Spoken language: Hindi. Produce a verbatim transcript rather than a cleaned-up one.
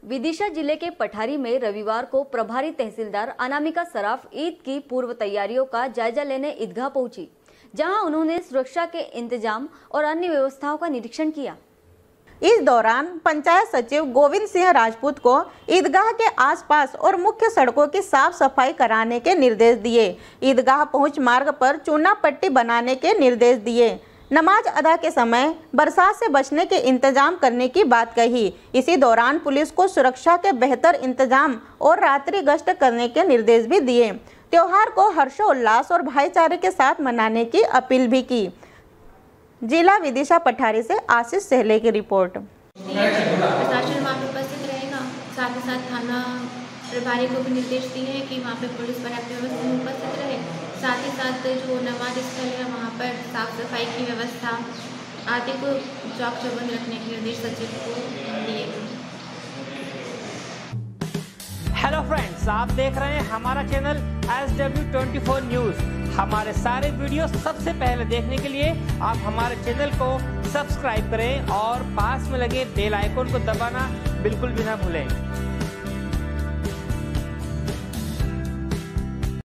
विदिशा जिले के पठारी में रविवार को प्रभारी तहसीलदार अनामिका सराफ ईद की पूर्व तैयारियों का जायजा लेने ईदगाह पहुंची, जहां उन्होंने सुरक्षा के इंतजाम और अन्य व्यवस्थाओं का निरीक्षण किया। इस दौरान पंचायत सचिव गोविंद सिंह राजपूत को ईदगाह के आसपास और मुख्य सड़कों की साफ सफाई कराने के निर्देश दिए। ईदगाह पहुंच मार्ग पर चूना पट्टी बनाने के निर्देश दिए। नमाज अदा के समय बरसात से बचने के इंतजाम करने की बात कही। इसी दौरान पुलिस को सुरक्षा के बेहतर इंतजाम और रात्रि गश्त करने के निर्देश भी दिए। त्योहार को हर्षोल्लास और भाईचारे के साथ मनाने की अपील भी की। जिला विदिशा पठारी से आशीष सहले की रिपोर्ट। प्रशासन वहाँ पे उपस्थित रहेगा, साथ ही साथ थाना प्रभारी को भी निर्देश दिए हैं कि वहाँ पे पुलिस पर्याप्त व्यवस्था में उपस्थित रहे। साथ ही साथ जो नमाज स्थल है वहाँ पर साफ सफाई की व्यवस्था आदि को चौक चौबंद रखने के निर्देश सचिव को दिए गए। हेलो फ्रेंड्स, आप देख रहे हैं हमारा channel S W twenty four news. हमारे सारे वीडियो सबसे पहले देखने के लिए आप हमारे चैनल को सब्सक्राइब करें और पास में लगे बेल आइकन को दबाना बिल्कुल भी ना भूलें।